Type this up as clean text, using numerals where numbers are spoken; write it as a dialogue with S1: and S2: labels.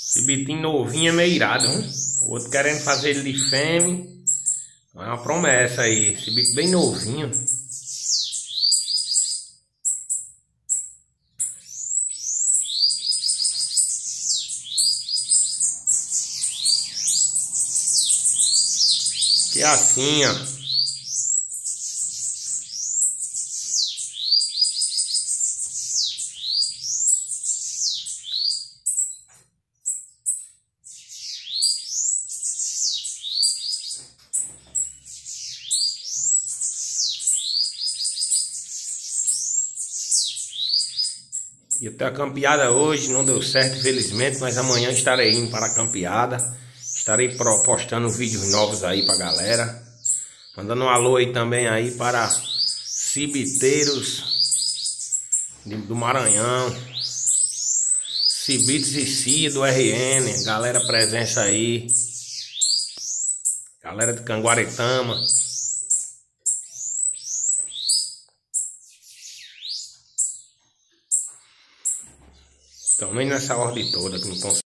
S1: Esse bitinho novinho é meio irado, hein? O outro querendo fazer ele de fêmea. É uma promessa aí. Esse bicho bem novinho. Que é assim, ó. Ia ter a campeada hoje, não deu certo, infelizmente, mas amanhã estarei indo para a campeada. Estarei postando vídeos novos aí pra galera. Mandando um alô aí também aí para cibiteiros do Maranhão. Cibites e Cia do RN, galera presença aí. Galera de Canguaretama. Também nessa ordem toda que não estão